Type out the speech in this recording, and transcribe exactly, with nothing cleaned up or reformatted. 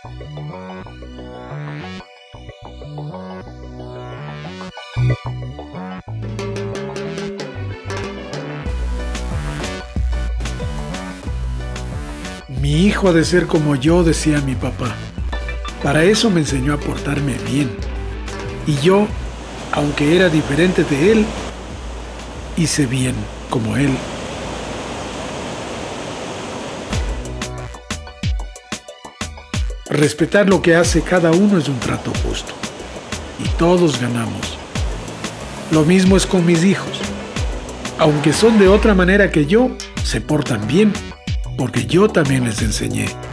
Mi hijo ha de ser como yo, decía mi papá. Para eso me enseñó a portarme bien. Y yo, aunque era diferente de él, hice bien como él. Respetar lo que hace cada uno es un trato justo. Y todos ganamos. Lo mismo es con mis hijos. Aunque son de otra manera que yo, se portan bien, porque yo también les enseñé.